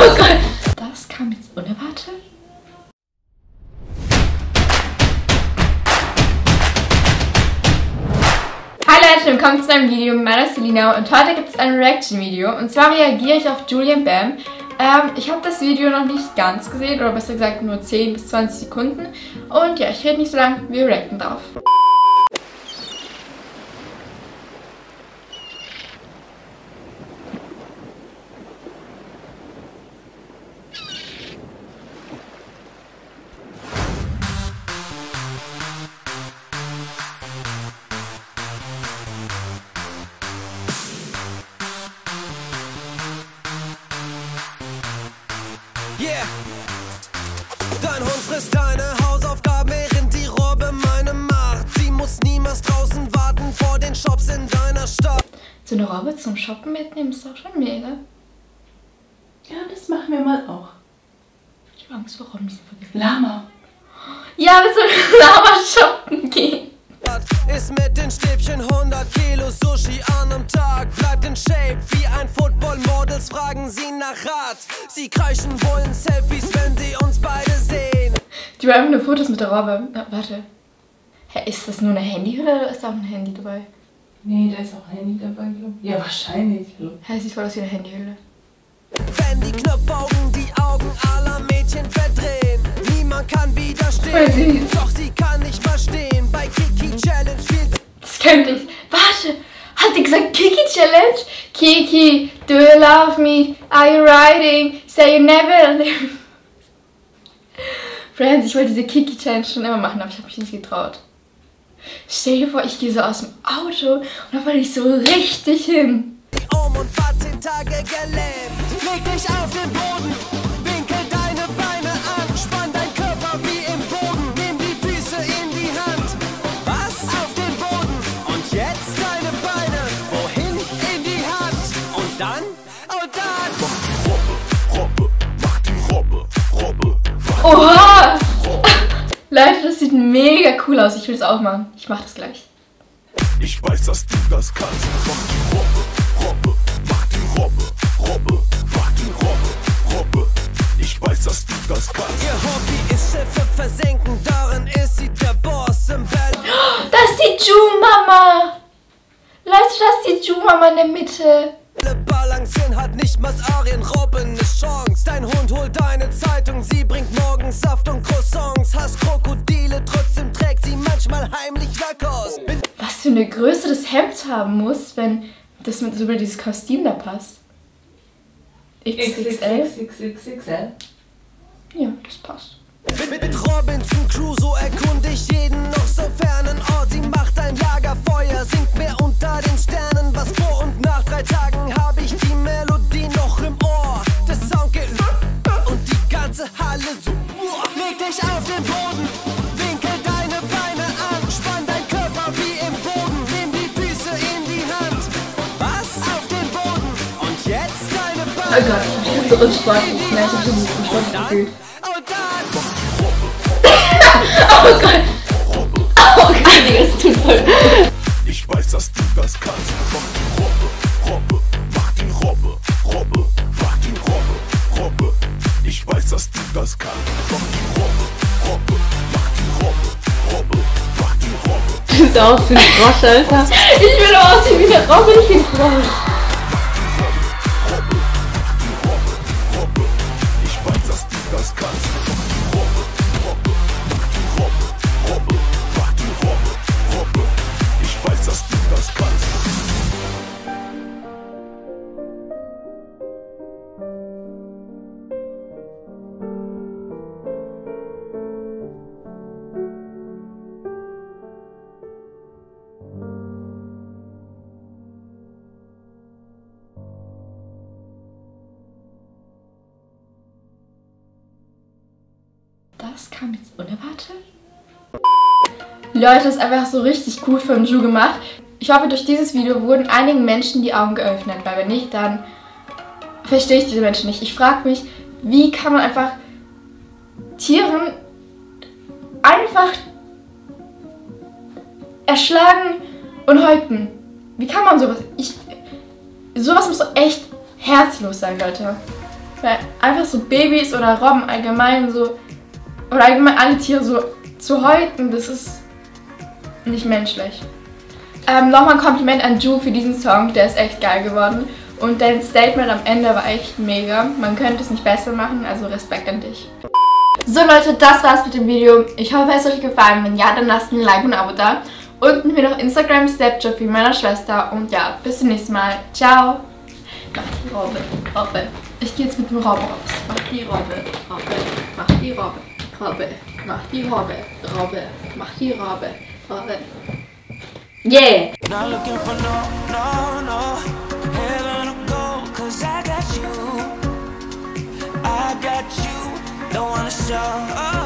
Oh Gott. Das kam jetzt unerwartet. Hi Leute, willkommen zu einem Video mit meiner Selina und heute gibt es ein Reaction-Video und zwar reagiere ich auf Julian Bam. Ich habe das Video noch nicht ganz gesehen oder besser gesagt nur 10 bis 20 Sekunden und ja, ich rede nicht so lange, wir reacten drauf. Yeah. Dein Hund frisst deine Hausaufgaben, während die Robbe meine macht. Sie muss niemals draußen warten vor den Shops in deiner Stadt. So eine Robbe zum Shoppen mitnehmen ist doch schon mega. Ja, das machen wir mal auch. Ich habe Angst vor Robben, die sind vergiftet. Lama. Ja, wir sollen Lama shoppen gehen. Ist mit den Stäbchen 100 Kilo Sushi an am Tag. Bleibt in Shape wie ein Football. Models fragen sie nach Rat. Sie kreischen, wollen Selfies, wenn sie uns beide sehen. Die wollen einfach nur Fotos mit der Robbe. Na, warte. Hä, ist das nur eine Handyhülle oder ist da auch ein Handy dabei? Nee, da ist auch ein Handy dabei, glaube ich. Ja, wahrscheinlich. Hä, sieht voll aus wie eine Handyhülle. Wenn die Knopfaugen die Augen aller Mädchen verdrehen. Niemand kann widerstehen. Doch sie kann nicht mal stehen. Bei Kiki Challenge spielt. Das könnte ich. Warte. Hat die gesagt Kiki Challenge? Kiki, do you love me? Are you riding? Say you never leave. Friends, ich wollte diese Kiki Challenge schon immer machen, aber ich habe mich nicht getraut. Stell dir vor, ich gehe so aus dem Auto und dann falle ich so richtig hin. Und war 10 Tage gelähmt. Leg dich auf den Boden, winkel deine Beine an, spann dein Körper wie im Boden, nimm die Füße in die Hand. Was? Auf den Boden. Und jetzt deine Beine, wohin? In die Hand. Und dann? Und dann. Robbe, mach die Robbe, Robbe. Oha! Leute, das sieht mega cool aus. Ich will es auch machen. Ich mach das gleich. Ich weiß, dass du das kannst. Mach die Robbe, Robbe, mach die Robbe, Robbe, mach die Robbe, Robbe. Ich weiß, dass du das kannst. Ihr Hobby ist Schiffe versenken, darin ist sie der Boss im Bett. Das ist die Ju-Mama! Leute, das ist die Ju-Mama in der Mitte. Balancieren hat nicht mal Arien Robben ne Chance. Dein Hund holt deine Zeitung, sie bringt morgens Saft und Croissants. Hast Krokodile, trotzdem trägt sie manchmal heimlich Lacoste. Was für eine Größe das Hemd haben muss, wenn das mit über dieses Kostüm da passt. XXL? XXL. Ja, das passt. Mit Robinson Crusoe erkunde ich jeden noch so fernen Ort. Sie macht ein Lagerfeuer, singt mehr unter den Sternen. Was vor und nach 3 Tagen habe ich die Melodie noch im Ohr. Der Sound geht und die ganze Halle so. Leg dich auf den Boden, winkel deine Beine an, spann dein Körper wie im Boden, nimm die Füße in die Hand. Was? Auf den Boden und jetzt deine Beine. Oh Gott, ich bin so unsportlich. Nein, ich hab schon so unsportlich gefühlt. Oh Gott! Oh Gott, das tut voll weh. Ich weiß, dass du das kannst. Mach die Robbe, Robbe, mach die Robbe, Robbe, mach die Robbe, Robbe. Ich weiß, dass du das kannst. Mach die Robbe, Robbe, mach die Robbe, Robbe, mach die Robbe. Du siehst aus wie ein Frosch, Alter. Ich will auch aussehen wie eine Robbe, nicht wie ein Frosch. Ich weiß, dass du das kannst. Mach die Robbe, Robbe, mach die Robbe, Robbe, mach die Robbe, Robbe. Ich weiß, dass du das kannst. Das kam jetzt unerwartet. Leute, das ist einfach so richtig cool von Ju gemacht. Ich hoffe, durch dieses Video wurden einigen Menschen die Augen geöffnet, weil wenn nicht, dann verstehe ich diese Menschen nicht. Ich frage mich, wie kann man einfach Tieren einfach erschlagen und häuten? Wie kann man sowas? Sowas muss doch echt herzlos sein, Leute. weil einfach so Babys oder Robben allgemein so, oder allgemein alle Tiere so zu häuten, das ist nicht menschlich. Nochmal ein Kompliment an Ju für diesen Song, der ist echt geil geworden. Und dein Statement am Ende war echt mega. Man könnte es nicht besser machen, also Respekt an dich. So Leute, das war's mit dem Video. Ich hoffe, es hat euch gefallen. Wenn ja, dann lasst ein Like und ein Abo da. Unten mir noch Instagram, Snapchat wie meiner Schwester. Und ja, bis zum nächsten Mal. Ciao. Mach die Robbe, Robbe. Ich gehe jetzt mit dem Robbe raus. Mach die Robbe, Robbe. Mach die Robbe, Robbe. Mach die Robbe, Robbe. Mach die Robbe, Robbe. Yeah! Not looking for no heaven or gold, 'cause I got you, don't wanna show